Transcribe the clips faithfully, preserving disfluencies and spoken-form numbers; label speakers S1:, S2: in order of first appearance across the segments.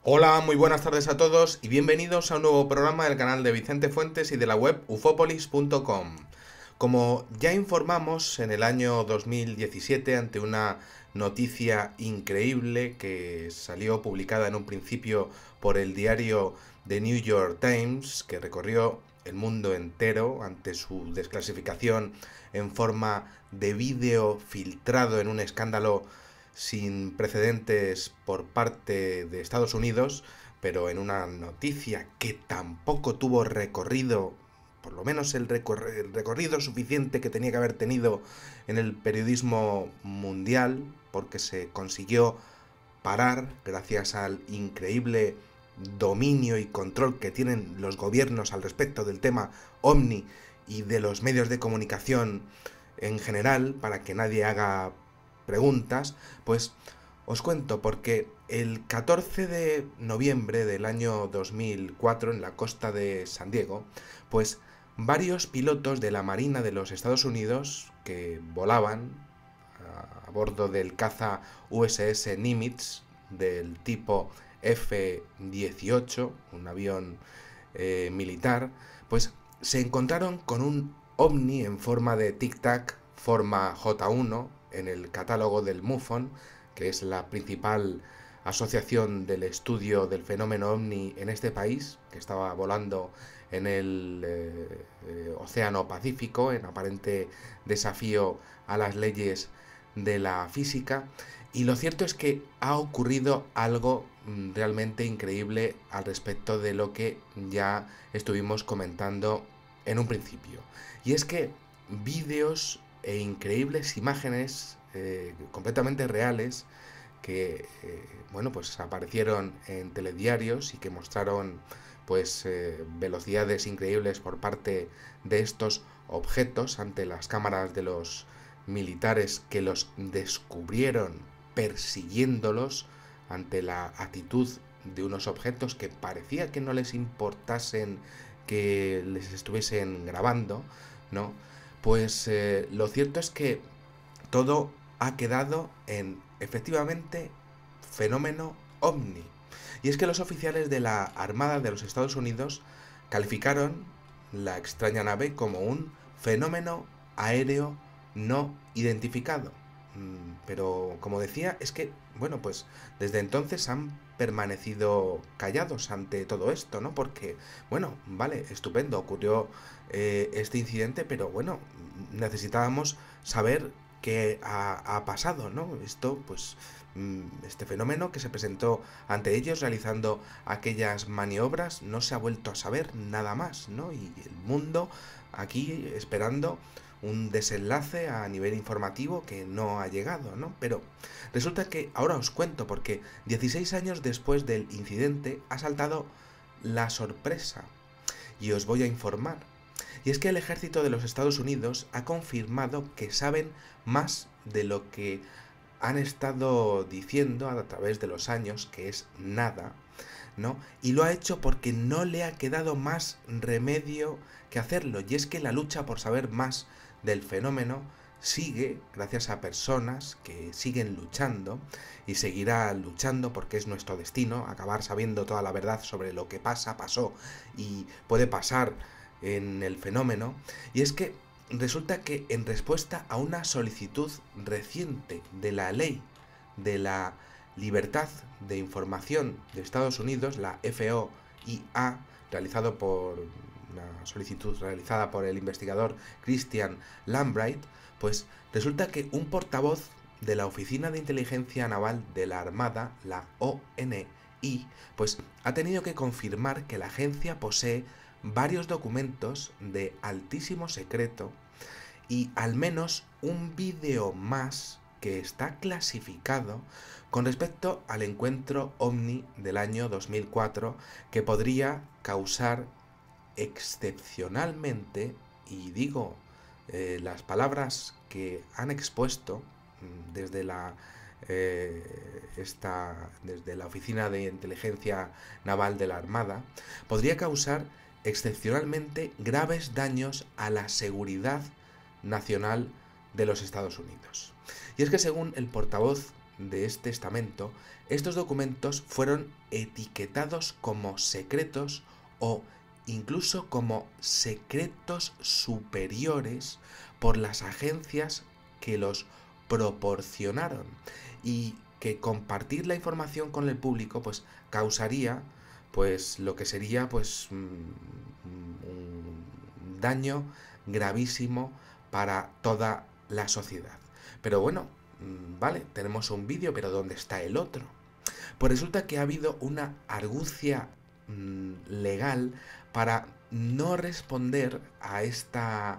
S1: Hola, muy buenas tardes a todos y bienvenidos a un nuevo programa del canal de Vicente Fuentes y de la web ufopolis punto com. Como ya informamos en el año dos mil diecisiete ante una noticia increíble que salió publicada en un principio por el diario The New York Times, que recorrió el mundo entero ante su desclasificación en forma de vídeo filtrado en un escándalo sin precedentes por parte de Estados Unidos, pero en una noticia que tampoco tuvo recorrido, por lo menos el, recor el recorrido suficiente que tenía que haber tenido en el periodismo mundial, porque se consiguió parar gracias al increíble dominio y control que tienen los gobiernos al respecto del tema OVNI y de los medios de comunicación en general, para que nadie haga preguntas. Pues os cuento, porque el catorce de noviembre del año dos mil cuatro, en la costa de San Diego, pues varios pilotos de la Marina de los Estados Unidos que volaban a, a bordo del caza U S S Nimitz del tipo F dieciocho, un avión eh, militar, pues se encontraron con un ovni en forma de tic-tac, forma J uno, en el catálogo del MUFON, que es la principal asociación del estudio del fenómeno ovni en este país, que estaba volando en el eh, eh, Océano Pacífico, en aparente desafío a las leyes de la física. Y lo cierto es que ha ocurrido algo mm, realmente increíble al respecto de lo que ya estuvimos comentando en un principio. Y es que vídeos e increíbles imágenes eh, completamente reales que eh, bueno, pues aparecieron en telediarios y que mostraron pues eh, velocidades increíbles por parte de estos objetos ante las cámaras de los militares que los descubrieron persiguiéndolos ante la actitud de unos objetos que parecía que no les importasen que les estuviesen grabando, ¿no? Pues eh, lo cierto es que todo ha quedado en, efectivamente, fenómeno ovni. Y es que los oficiales de la Armada de los Estados Unidos calificaron la extraña nave como un fenómeno aéreo no identificado. Mm, Pero, como decía, es que, bueno, pues desde entonces han permanecido callados ante todo esto, ¿no? Porque, bueno, vale, estupendo, ocurrió eh, este incidente, pero bueno, necesitábamos saber qué ha, ha pasado, ¿no? Esto, pues, mm, este fenómeno que se presentó ante ellos realizando aquellas maniobras, no se ha vuelto a saber nada más, ¿no? Y el mundo aquí esperando un desenlace a nivel informativo que no ha llegado, ¿no? Pero resulta que ahora os cuento, porque dieciséis años después del incidente ha saltado la sorpresa y os voy a informar. Y es que el ejército de los Estados Unidos ha confirmado que saben más de lo que han estado diciendo a través de los años, que es nada, ¿no? Y lo ha hecho porque no le ha quedado más remedio que hacerlo. Y es que la lucha por saber más del fenómeno sigue gracias a personas que siguen luchando y seguirá luchando, porque es nuestro destino acabar sabiendo toda la verdad sobre lo que pasa, pasó y puede pasar en el fenómeno. Y es que resulta que, en respuesta a una solicitud reciente de la ley de la libertad de información de Estados Unidos, la F O I A, realizado por una solicitud realizada por el investigador Christian Lambright, pues resulta que un portavoz de la Oficina de Inteligencia Naval de la Armada, la O N I, pues ha tenido que confirmar que la agencia posee varios documentos de altísimo secreto y al menos un vídeo más que está clasificado con respecto al encuentro ovni del año dos mil cuatro, que podría causar excepcionalmente, y digo eh, las palabras que han expuesto mm, desde la eh, esta, desde la Oficina de Inteligencia Naval de la Armada, podría causar excepcionalmente graves daños a la seguridad nacional de los Estados Unidos. Y es que, según el portavoz de este estamento, estos documentos fueron etiquetados como secretos o incluso como secretos superiores por las agencias que los proporcionaron, y que compartir la información con el público pues causaría pues lo que sería pues un daño gravísimo para toda la sociedad. Pero bueno, vale, tenemos un vídeo, pero ¿dónde está el otro? Pues resulta que ha habido una argucia mmm, legal para no responder a esta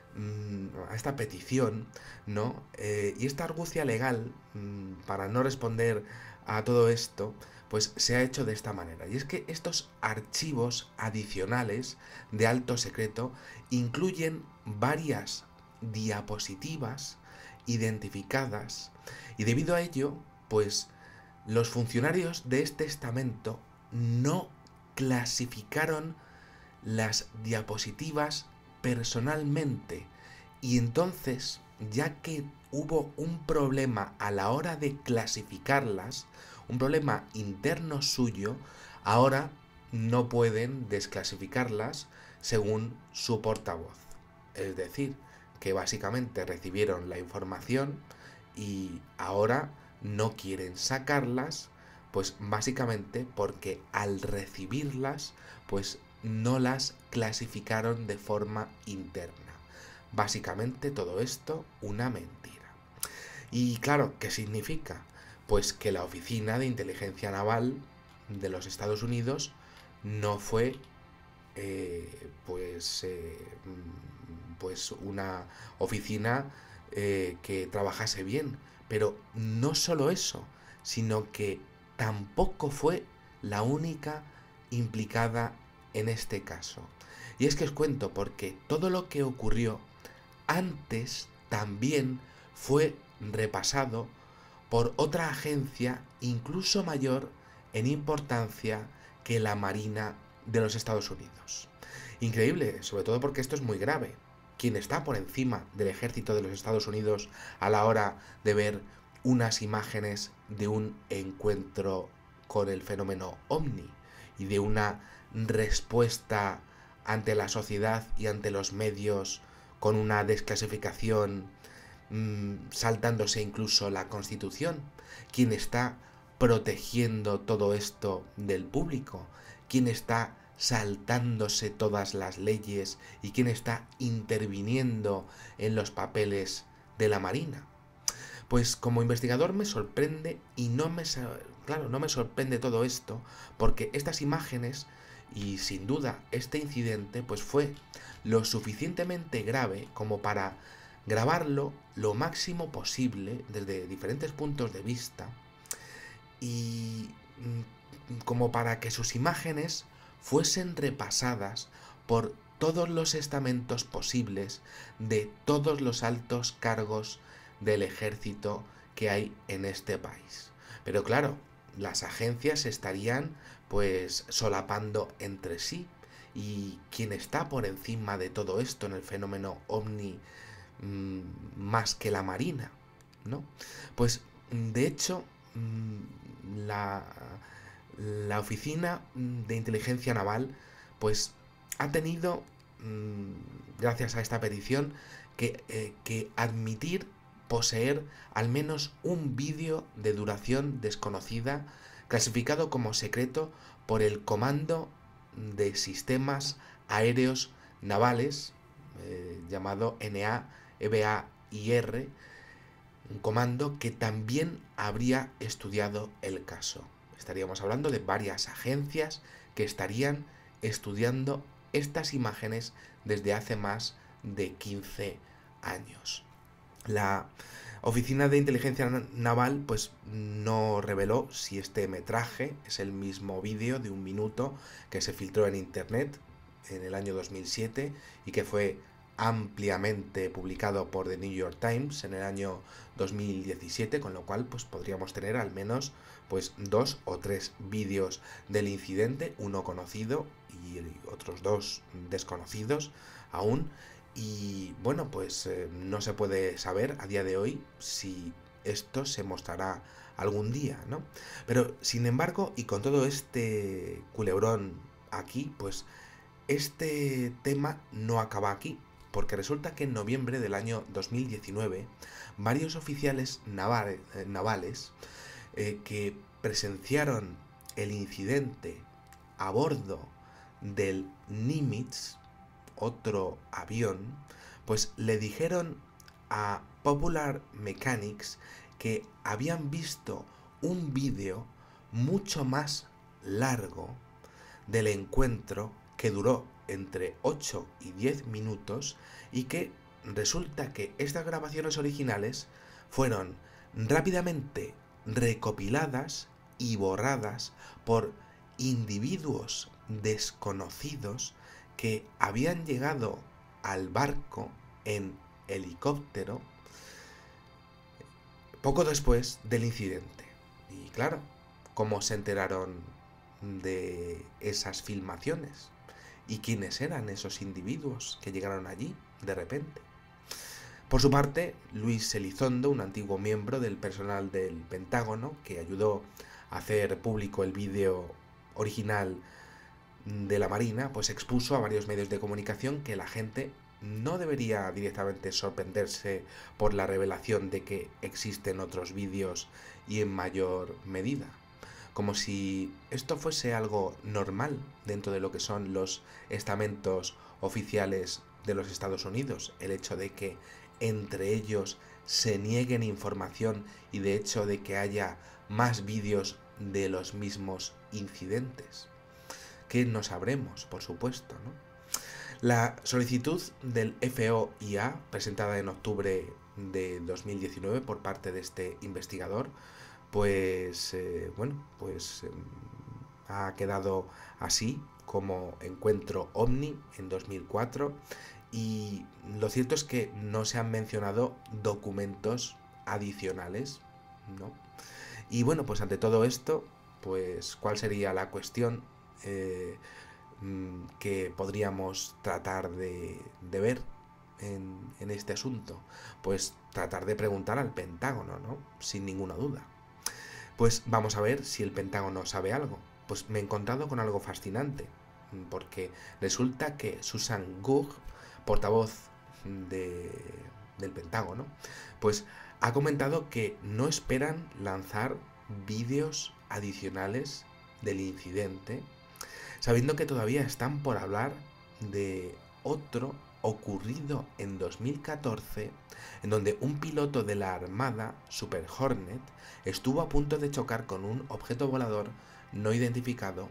S1: a esta petición, ¿no? Eh, y esta argucia legal mmm, para no responder a todo esto pues se ha hecho de esta manera, y es que estos archivos adicionales de alto secreto incluyen varias diapositivas identificadas, y debido a ello pues los funcionarios de este estamento no clasificaron las diapositivas personalmente, y entonces, ya que hubo un problema a la hora de clasificarlas, un problema interno suyo, ahora no pueden desclasificarlas según su portavoz. Es decir, que básicamente recibieron la información y ahora no quieren sacarlas, pues básicamente porque al recibirlas, pues no las clasificaron de forma interna. Básicamente todo esto una mentira. Y claro, ¿qué significa? Pues que la Oficina de Inteligencia Naval de los Estados Unidos no fue eh, pues, eh, pues una oficina eh, que trabajase bien. Pero no solo eso, sino que tampoco fue la única implicada en este caso. Y es que os cuento porque todo lo que ocurrió antes también fue repasado por otra agencia incluso mayor en importancia que la Marina de los Estados Unidos. Increíble, sobre todo porque esto es muy grave. Quien está por encima del ejército de los Estados Unidos a la hora de ver unas imágenes de un encuentro con el fenómeno OVNI y de una respuesta ante la sociedad y ante los medios con una desclasificación mmm, saltándose incluso la Constitución. ¿Quién está protegiendo todo esto del público? ¿Quién está saltándose todas las leyes y quién está interviniendo en los papeles de la Marina? Pues como investigador me sorprende y no me, claro, no me sorprende todo esto, porque estas imágenes y sin duda este incidente pues fue lo suficientemente grave como para grabarlo lo máximo posible desde diferentes puntos de vista y como para que sus imágenes fuesen repasadas por todos los estamentos posibles de todos los altos cargos del ejército que hay en este país. Pero claro, las agencias estarían pues solapando entre sí, y quien está por encima de todo esto en el fenómeno OVNI mmm, más que la Marina, ¿no? Pues de hecho mmm, la, la Oficina de Inteligencia Naval pues ha tenido mmm, gracias a esta petición que, eh, que admitir poseer al menos un vídeo de duración desconocida clasificado como secreto por el Comando de Sistemas Aéreos Navales, eh, llamado N A E B A I R, un comando que también habría estudiado el caso. Estaríamos hablando de varias agencias que estarían estudiando estas imágenes desde hace más de quince años. La Oficina de Inteligencia Naval pues no reveló si este metraje es el mismo vídeo de un minuto que se filtró en internet en el año dos mil siete y que fue ampliamente publicado por The New York Times en el año dos mil diecisiete, con lo cual pues podríamos tener al menos pues dos o tres vídeos del incidente, uno conocido y otros dos desconocidos aún. Y bueno, pues eh, no se puede saber a día de hoy si esto se mostrará algún día, ¿no? Pero, sin embargo, y con todo este culebrón aquí, pues este tema no acaba aquí, porque resulta que en noviembre del año dos mil diecinueve, varios oficiales navales, eh, navales eh, que presenciaron el incidente a bordo del Nimitz, otro avión, pues le dijeron a Popular Mechanics que habían visto un vídeo mucho más largo del encuentro, que duró entre ocho y diez minutos, y que resulta que estas grabaciones originales fueron rápidamente recopiladas y borradas por individuos desconocidos que habían llegado al barco en helicóptero poco después del incidente. Y claro, ¿cómo se enteraron de esas filmaciones? ¿Y quiénes eran esos individuos que llegaron allí de repente? Por su parte, Luis Elizondo, un antiguo miembro del personal del Pentágono, que ayudó a hacer público el vídeo original de la Marina, pues expuso a varios medios de comunicación que la gente no debería directamente sorprenderse por la revelación de que existen otros vídeos y en mayor medida, como si esto fuese algo normal dentro de lo que son los estamentos oficiales de los Estados Unidos, el hecho de que entre ellos se nieguen información y de hecho de que haya más vídeos de los mismos incidentes, que no sabremos, por supuesto, ¿no? La solicitud del F O I A, presentada en octubre de dos mil diecinueve por parte de este investigador, pues, eh, bueno, pues eh, ha quedado así como encuentro OVNI en dos mil cuatro, y lo cierto es que no se han mencionado documentos adicionales, ¿no? Y bueno, pues ante todo esto, pues ¿cuál sería la cuestión eh, que podríamos tratar de, de ver en, en este asunto? Pues tratar de preguntar al Pentágono, ¿no? Sin ninguna duda. Pues vamos a ver si el Pentágono sabe algo. Pues me he encontrado con algo fascinante, porque resulta que Susan Gough, portavoz de, del Pentágono, pues ha comentado que no esperan lanzar vídeos adicionales del incidente, sabiendo que todavía están por hablar de otro ocurrido en dos mil catorce, en donde un piloto de la Armada, Super Hornet, estuvo a punto de chocar con un objeto volador no identificado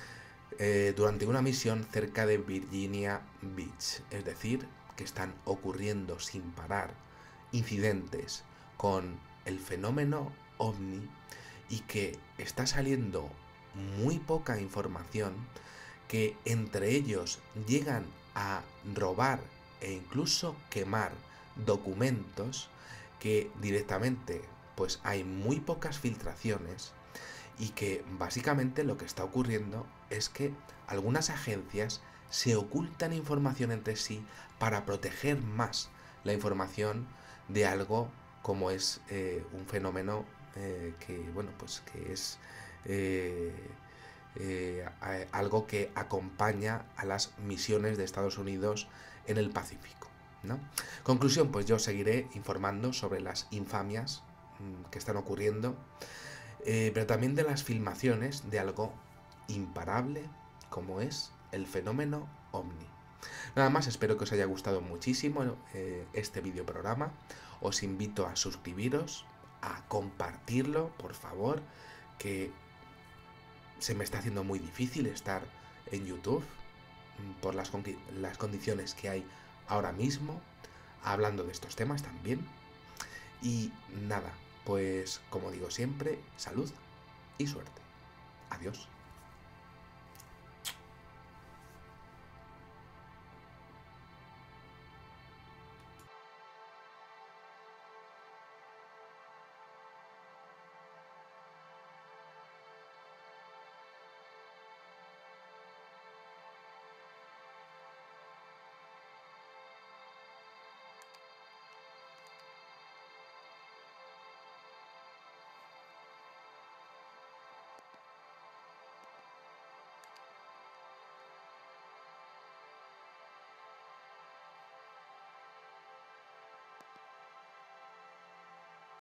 S1: eh, durante una misión cerca de Virginia Beach. Es decir, que están ocurriendo sin parar incidentes con el fenómeno OVNI y que está saliendo muy poca información, que entre ellos llegan a robar e incluso quemar documentos, que directamente pues hay muy pocas filtraciones, y que básicamente lo que está ocurriendo es que algunas agencias se ocultan información entre sí para proteger más la información de algo como es eh, un fenómeno eh, que bueno pues que es eh, eh, algo que acompaña a las misiones de Estados Unidos en el Pacífico, ¿no? Conclusión, pues yo seguiré informando sobre las infamias mmm, que están ocurriendo, eh, pero también de las filmaciones de algo imparable como es el fenómeno OVNI. Nada más, espero que os haya gustado muchísimo eh, este videoprograma. Os invito a suscribiros, a compartirlo, por favor, que se me está haciendo muy difícil estar en YouTube por las, las condiciones que hay ahora mismo, hablando de estos temas también. Y nada, pues como digo siempre, salud y suerte. Adiós.